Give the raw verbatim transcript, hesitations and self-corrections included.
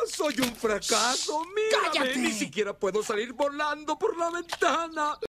soy un fracaso. Mírame, ¡Cállate! ni siquiera puedo salir volando por la ventana.